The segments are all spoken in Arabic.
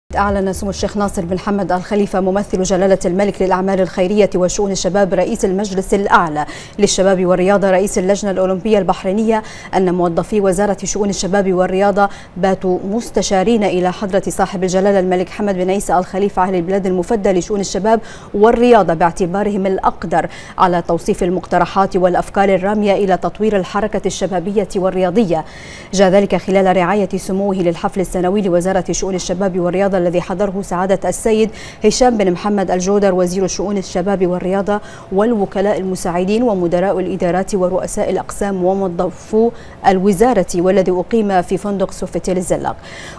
أعلن سمو الشيخ ناصر بن حمد الخليفة ممثل جلالة الملك للأعمال الخيرية وشؤون الشباب رئيس المجلس الأعلى للشباب والرياضة رئيس اللجنة الأولمبية البحرينية أن موظفي وزارة شؤون الشباب والرياضة باتوا مستشارين إلى حضرة صاحب الجلالة الملك حمد بن عيسى الخليفة أهل البلاد المفدى لشؤون الشباب والرياضة باعتبارهم الأقدر على توصيف المقترحات والأفكار الرامية إلى تطوير الحركة الشبابية والرياضية. جاء ذلك خلال رعاية سموه للحفل السنوي لوزارة شؤون الشباب والرياضة الذي حضره سعادة السيد هشام بن محمد الجودر وزير شؤون الشباب والرياضة والوكلاء المساعدين ومدراء الإدارات ورؤساء الأقسام وموظفو الوزارة، والذي أقيم في فندق سوفيتيل الزلاق.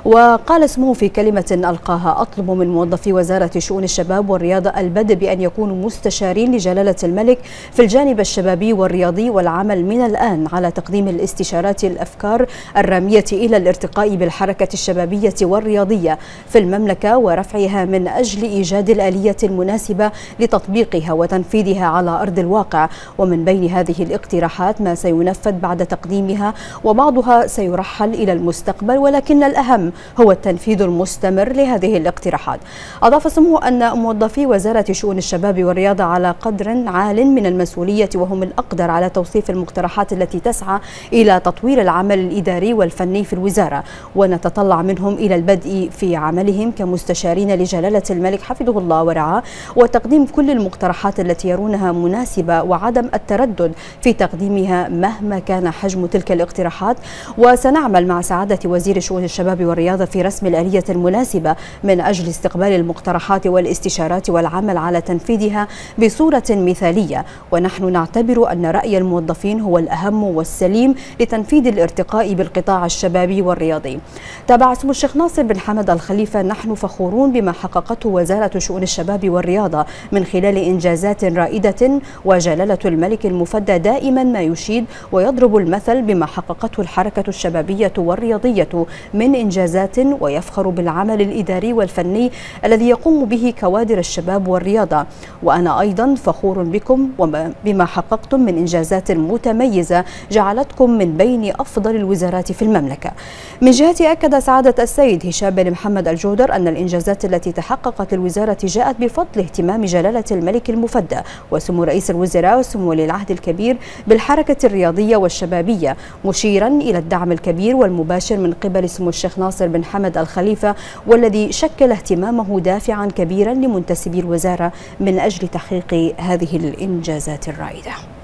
وقال سموه في كلمة ألقاها: أطلب من موظفي وزارة شؤون الشباب والرياضة البدء بأن يكونوا مستشارين لجلالة الملك في الجانب الشبابي والرياضي، والعمل من الآن على تقديم الاستشارات الأفكار الرامية إلى الارتقاء بالحركة الشبابية والرياضية في المملكة ورفعها من أجل إيجاد الآلية المناسبة لتطبيقها وتنفيذها على أرض الواقع. ومن بين هذه الاقتراحات ما سينفذ بعد تقديمها، وبعضها سيرحل إلى المستقبل، ولكن الأهم هو التنفيذ المستمر لهذه الاقتراحات. أضاف سموه أن موظفي وزارة شؤون الشباب والرياضة على قدر عال من المسؤولية، وهم الأقدر على توصيف المقترحات التي تسعى إلى تطوير العمل الإداري والفني في الوزارة، ونتطلع منهم إلى البدء في عملهم كمستشارين لجلالة الملك حفظه الله ورعاه، وتقديم كل المقترحات التي يرونها مناسبة وعدم التردد في تقديمها مهما كان حجم تلك الاقتراحات. وسنعمل مع سعادة وزير شؤون الشباب والرياضة في رسم الآلية المناسبة من أجل استقبال المقترحات والاستشارات والعمل على تنفيذها بصورة مثالية. ونحن نعتبر أن رأي الموظفين هو الأهم والسليم لتنفيذ الارتقاء بالقطاع الشبابي والرياضي. تابع سمو الشيخ ناصر بن حمد الخليفة: نحن فخورون بما حققته وزارة شؤون الشباب والرياضة من خلال إنجازات رائدة، وجلالة الملك المفدى دائما ما يشيد ويضرب المثل بما حققته الحركة الشبابية والرياضية من إنجازات، ويفخر بالعمل الإداري والفني الذي يقوم به كوادر الشباب والرياضة. وأنا أيضا فخور بكم وبما حققتم من إنجازات متميزة جعلتكم من بين أفضل الوزارات في المملكة. من جهته أكد سعادة السيد هشام بن محمد الجودر أن الإنجازات التي تحققت للوزارة جاءت بفضل اهتمام جلالة الملك المفدى وسمو رئيس الوزراء وسمو ولي العهد الكبير بالحركة الرياضية والشبابية، مشيرا إلى الدعم الكبير والمباشر من قبل سمو الشيخ ناصر بن حمد الخليفة، والذي شكل اهتمامه دافعا كبيرا لمنتسبي الوزارة من أجل تحقيق هذه الإنجازات الرائدة.